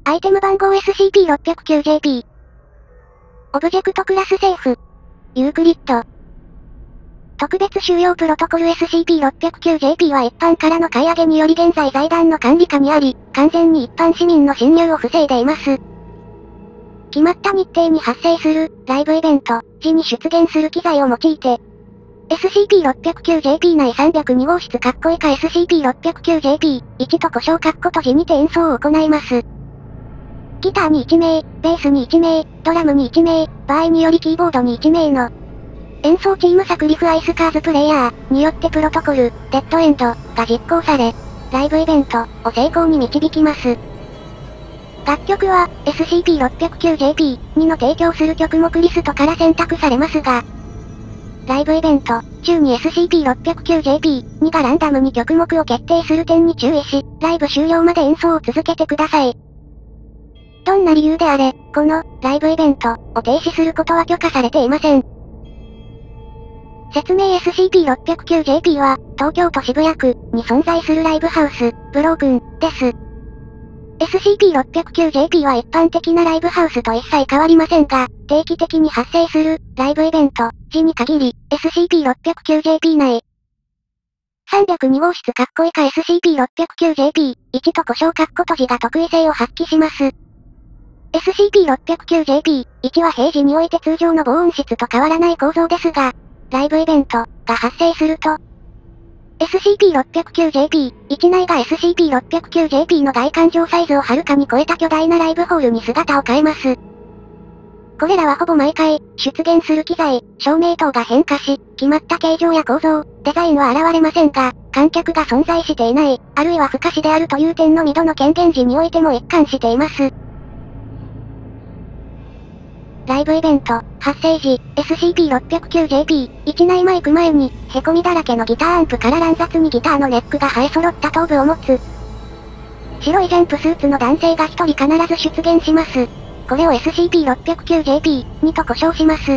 アイテム番号 SCP-609JP。オブジェクトクラスセーフ。ユークリッド。特別収容プロトコル SCP-609JP は一般からの買い上げにより現在財団の管理下にあり、完全に一般市民の侵入を防いでいます。決まった日程に発生する、ライブイベント、時に出現する機材を用いて、SCP-609JP 内302号室以下 SCP-609JP1 と故障閉じにて演奏を行います。ギターに1名、ベースに1名、ドラムに1名、場合によりキーボードに1名の演奏チームサクリフアイスカーズプレイヤーによってプロトコル、デッドエンドが実行され、ライブイベントを成功に導きます。楽曲は SCP-609JP2 の提供する曲目リストから選択されますが、ライブイベント中に SCP-609JP2 がランダムに曲目を決定する点に注意し、ライブ終了まで演奏を続けてください。どんな理由であれ、このライブイベントを停止することは許可されていません。説明 SCP-609JP は、東京都渋谷区に存在するライブハウス、ブロークンです。SCP-609JP は一般的なライブハウスと一切変わりませんが、定期的に発生するライブイベント時に限り、SCP-609JP 内302号室以下 SCP-609JP1 と故障閉じが特異性を発揮します。SCP-609JP1 は平時において通常の防音室と変わらない構造ですが、ライブイベントが発生すると、SCP-609JP1 内が SCP-609JP の外観上サイズをはるかに超えた巨大なライブホールに姿を変えます。これらはほぼ毎回、出現する機材、照明等が変化し、決まった形状や構造、デザインは現れませんが、観客が存在していない、あるいは不可視であるという点の2度の権限時においても一貫しています。ライブイベント、発生時、SCP-609JP1 内マイク前に、凹みだらけのギターアンプから乱雑にギターのネックが生え揃った頭部を持つ。白いジャンプスーツの男性が一人必ず出現します。これを SCP-609JP2 と呼称します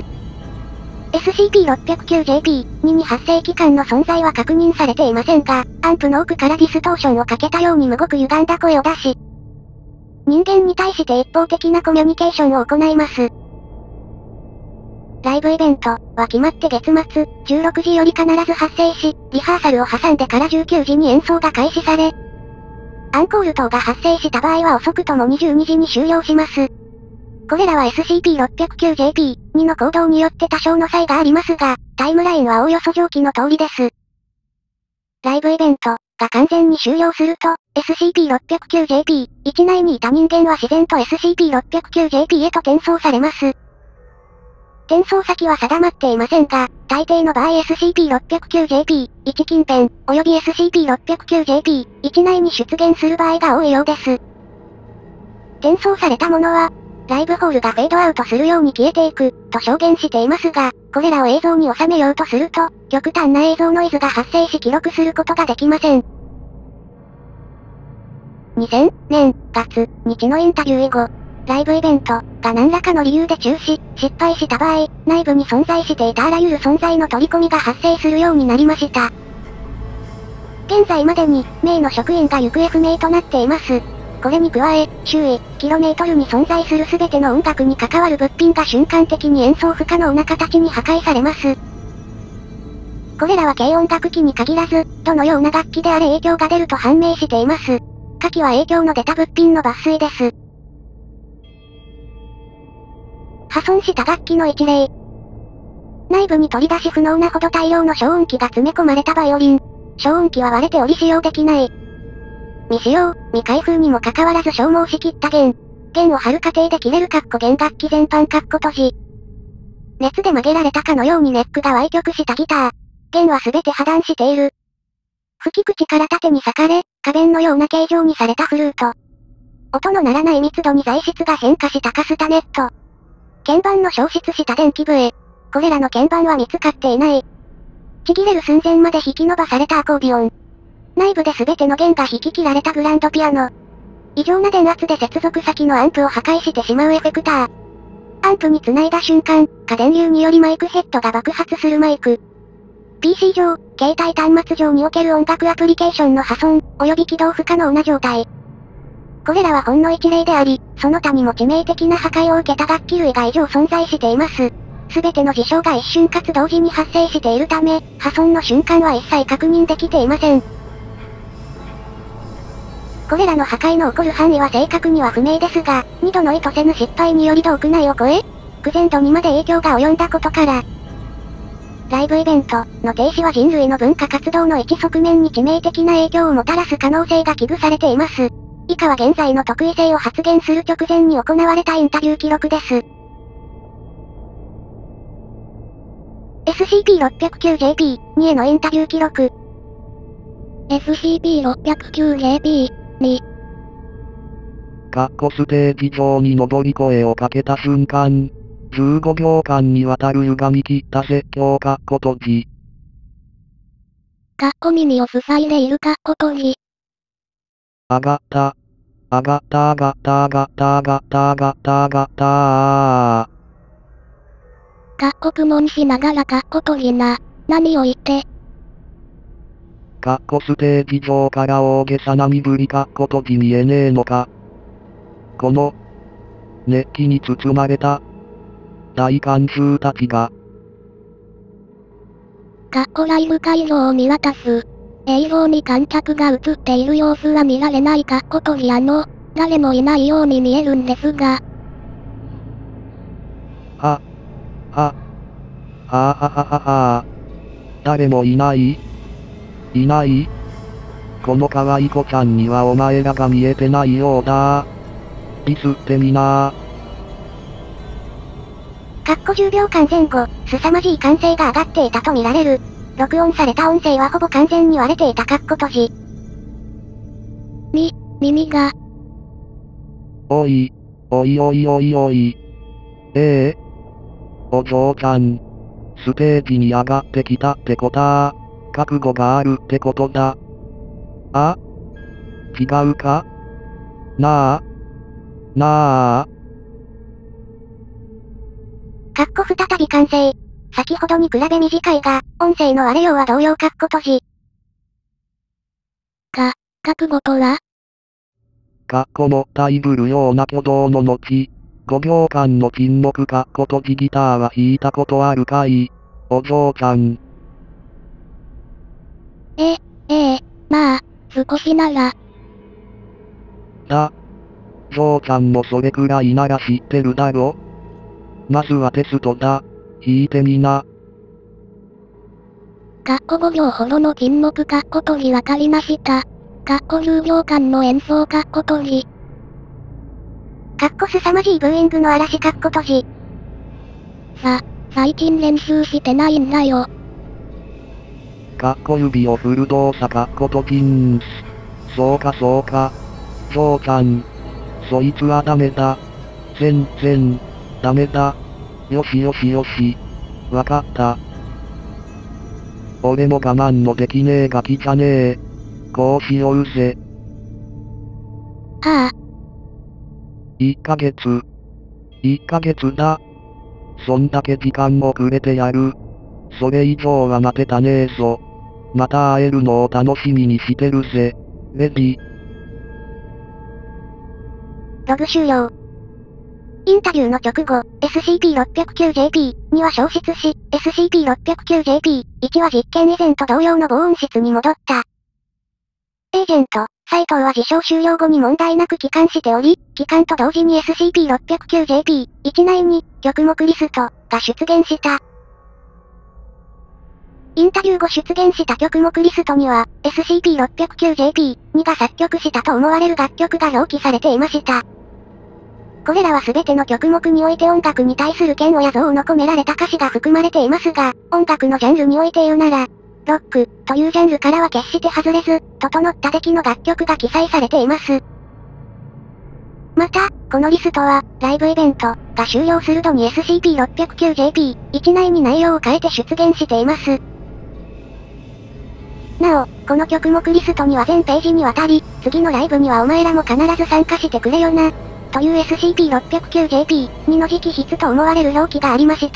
。SCP-609JP2 に発生器官の存在は確認されていませんが、アンプの奥からディストーションをかけたようにむごく歪んだ声を出し、人間に対して一方的なコミュニケーションを行います。ライブイベントは決まって月末16時より必ず発生し、リハーサルを挟んでから19時に演奏が開始され、アンコール等が発生した場合は遅くとも22時に終了します。これらは SCP-609JP2 の行動によって多少の差異がありますが、タイムラインはおおよそ上記の通りです。ライブイベントが完全に終了すると、SCP-609JP1 内にいた人間は自然と SCP-609JP へと転送されます。転送先は定まっていませんが、大抵の場合 SCP-609JP1 近辺、及び SCP-609JP1 内に出現する場合が多いようです。転送されたものは、ライブホールがフェードアウトするように消えていく、と証言していますが、これらを映像に収めようとすると、極端な映像ノイズが発生し記録することができません。2000年月日のインタビュー以後、ライブイベントが何らかの理由で中止、失敗した場合、内部に存在していたあらゆる存在の取り込みが発生するようになりました。現在までに、名の職員が行方不明となっています。これに加え、周囲、キロメートルに存在する全ての音楽に関わる物品が瞬間的に演奏不可能な形に破壊されます。これらは軽音楽器に限らず、どのような楽器であれ影響が出ると判明しています。下記は影響の出た物品の抜粋です。破損した楽器の一例。内部に取り出し不能なほど大量の消音器が詰め込まれたバイオリン。消音器は割れており使用できない。未使用、未開封にもかかわらず消耗しきった弦。弦を張る過程で切れる弦楽器全般閉じ。熱で曲げられたかのようにネックが歪曲したギター。弦はすべて破断している。吹き口から縦に裂かれ、花弁のような形状にされたフルート。音の鳴らない密度に材質が変化したカスタネット。鍵盤の消失した電気笛。これらの鍵盤は見つかっていない。ちぎれる寸前まで引き伸ばされたアコーディオン。内部で全ての弦が引き切られたグランドピアノ。異常な電圧で接続先のアンプを破壊してしまうエフェクター。アンプに繋いだ瞬間、過電流によりマイクヘッドが爆発するマイク。PC 上、携帯端末上における音楽アプリケーションの破損、及び起動不可能な状態。 これらはほんの一例であり、その他にも致命的な破壊を受けた楽器類が以上存在しています。すべての事象が一瞬かつ同時に発生しているため、破損の瞬間は一切確認できていません。これらの破壊の起こる範囲は正確には不明ですが、2度の意図せぬ失敗により同区内を超え、苦前度にまで影響が及んだことから、ライブイベントの停止は人類の文化活動の一側面に致命的な影響をもたらす可能性が危惧されています。以下は現在の特異性を発言する直前に行われたインタビュー記録です。SCP-609JP2 へのインタビュー記録。SCP-609JP2。 ステージ上に上り声をかけた瞬間、15秒間にわたる歪み切った説教閉じ。 耳を塞いでいる閉じ。 上がった。上がった上がった上がった上がった上がった上がった苦悶しながら閉じな。何を言って。 ステージ上から大げさな身振り閉じ見えねえのか。この、熱気に包まれた、大観衆たちが。 ライブ会場を見渡す。映像に観客が映っている様子は見られない閉じ誰もいないように見えるんですが。 はははは。誰もいない?いない?この可愛い子ちゃんにはお前らが見えてないようだ。ディスってみな 10秒間前後、凄まじい歓声が上がっていたと見られる。録音された音声はほぼ完全に割れていた閉じ。耳が。 おい、おいおいおいおい。お嬢ちゃん。ステージに上がってきたってことは、覚悟があるってことだ。あ?違うか?なあ?なあ? 再び完成。先ほどに比べ短いが、音声の割れ量は同様閉じ。覚悟とは? もったいぶるような挙動の後、5秒間の沈黙閉じギターは弾いたことあるかい?お嬢ちゃん。 まあ、少しなら。 嬢ちゃんもそれくらいなら知ってるだろ?まずはテストだ。弾いてみな。 5秒ほどの沈黙閉じわかりました。10秒間の演奏閉じ。凄まじいブーイングの嵐閉じ。最近練習してないんだよ。 指を振る動作閉じんす。そうかそうか。嬢ちゃん。そいつはダメだ。全然、ダメだ。よしよしよし。わかった。俺も我慢のできねえガキじゃねえ。こうしようぜ。1ヶ月。1ヶ月だ。そんだけ時間もくれてやる。それ以上は待てたねえぞ。また会えるのを楽しみにしてるぜ。レディ。 ログ終了。インタビューの直後、SCP-609JP2 は消失し、SCP-609JP1 は実験以前と同様の防音室に戻った。エージェント、斉藤は事象終了後に問題なく帰還しており、帰還と同時に SCP-609JP1 内に、曲目リストが出現した。インタビュー後出現した曲目リストには、SCP-609JP2 が作曲したと思われる楽曲が表記されていました。これらは全ての曲目において音楽に対する嫌悪や憎悪の込められた歌詞が含まれていますが、音楽のジャンルにおいて言うなら、ロックというジャンルからは決して外れず、整った出来の楽曲が記載されています。また、このリストは、ライブイベントが終了する度に SCP-609JP1 内に内容を変えて出現しています。なお、この曲目リストには全ページにわたり、次のライブにはお前らも必ず参加してくれよな、という SCP-609JP2 の直筆と思われる表記がありました。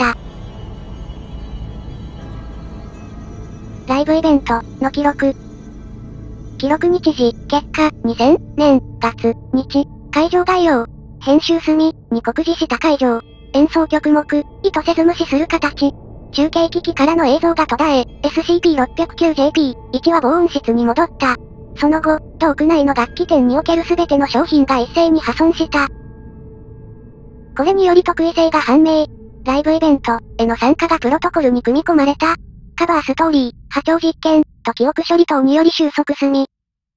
ライブイベントの記録。 記録日時、結果、2000年、月、日、会場概要。編集済み、に酷似した会場。演奏曲目、意図せず無視する形。中継機器からの映像が途絶え、SCP-609JP-1 は防音室に戻った。その後、トーク内の楽器店における全ての商品が一斉に破損した。これにより特異性が判明。ライブイベントへの参加がプロトコルに組み込まれた。カバーストーリー、波長実験、と記憶処理等により収束済み。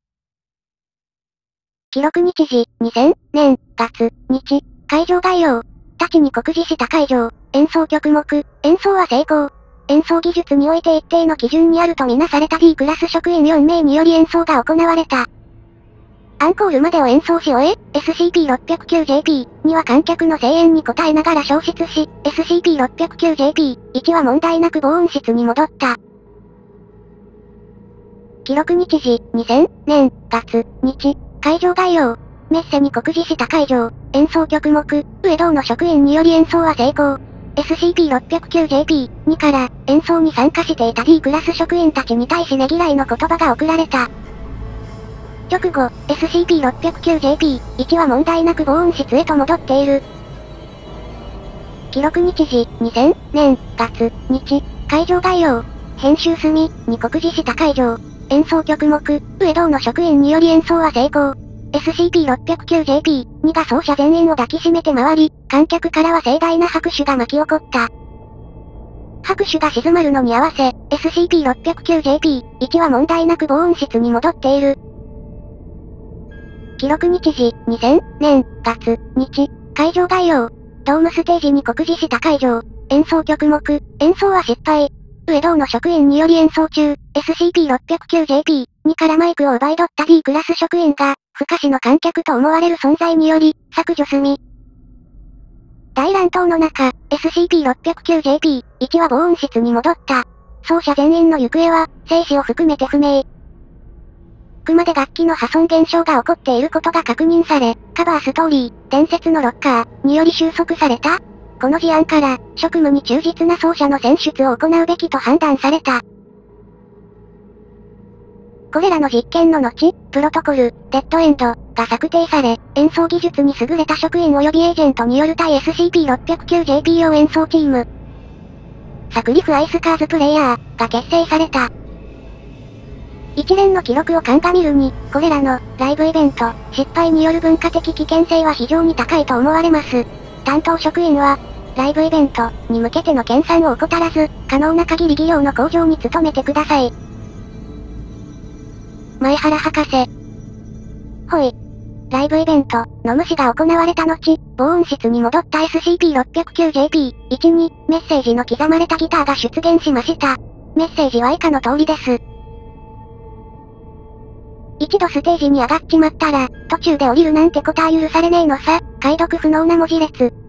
記録日時、2000年、月、日、会場概要。たちに酷似した会場、演奏曲目、演奏は成功。演奏技術において一定の基準にあるとみなされた D クラス職員4名により演奏が行われた。アンコールまでを演奏し終え、SCP-609JP には観客の声援に応えながら消失し、SCP-609JP-1 は問題なく防音室に戻った。記録日時、2000年、月、日、会場概要。メッセに酷似した会場、演奏曲目、上堂の職員により演奏は成功。SCP-609JP-2 から演奏に参加していた D クラス職員たちに対しねぎらいの言葉が送られた。直後、SCP-609JP-1 は問題なく防音室へと戻っている。記録日時、2000年、月、日、会場概要。編集済み、に酷似した会場。演奏曲目、上堂の職員により演奏は成功。SCP-609JP-2 が奏者全員を抱きしめて回り、観客からは盛大な拍手が巻き起こった。拍手が静まるのに合わせ、SCP-609JP-1 は問題なく防音室に戻っている。記録日時、2000年、月、日、会場概要。ドームステージに酷似した会場。演奏曲目、演奏は失敗。上堂の職員により演奏中、SCP-609JP-2 からマイクを奪い取った D クラス職員が、不可視の観客と思われる存在により、削除済み。大乱闘の中、SCP-609JP-1 は防音室に戻った。奏者全員の行方は、生死を含めて不明。あくまで楽器の破損現象が起こっていることが確認され、カバーストーリー、伝説のロッカー、により収束された。この事案から、職務に忠実な奏者の選出を行うべきと判断された。これらの実験の後、プロトコル、デッドエンド、が策定され、演奏技術に優れた職員及びエージェントによる対 SCP-609JP 用演奏チーム、サクリフ・アイスカーズプレイヤー、が結成された。一連の記録を鑑みるに、これらの、ライブイベント、失敗による文化的危険性は非常に高いと思われます。担当職員は、ライブイベント、に向けての研鑽を怠らず、可能な限り技量の向上に努めてください。前原博士。ほい。ライブイベント、の無視が行われた後、防音室に戻った SCP-609JP-1 に、メッセージの刻まれたギターが出現しました。メッセージは以下の通りです。一度ステージに上がっちまったら、途中で降りるなんてことは許されねえのさ。解読不能な文字列。